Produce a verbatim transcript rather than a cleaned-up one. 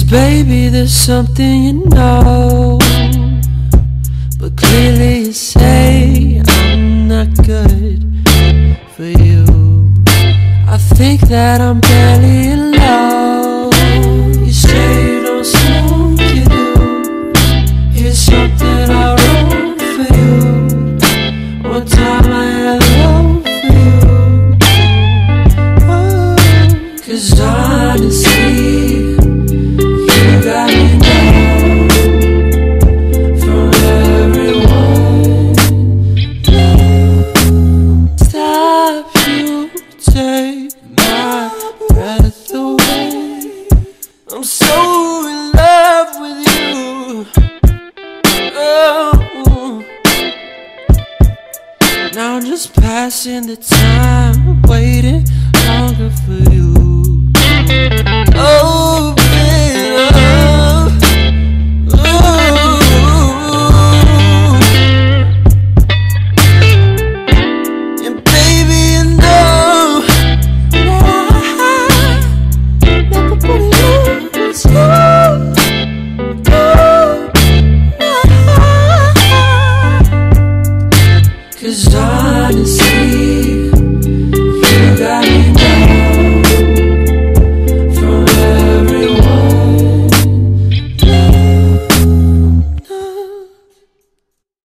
baby, there's something you know, but clearly you say I'm not good for you. I think that I'm barely in love. You say you don't smoke, you do. Here's something I wrote for you. One time I had love for you. Oh, 'cause honestly, you got me now from everyone. Stop, you take my breath away. I'm so in love with you. Oh, now I'm just passing the time, waiting longer for you.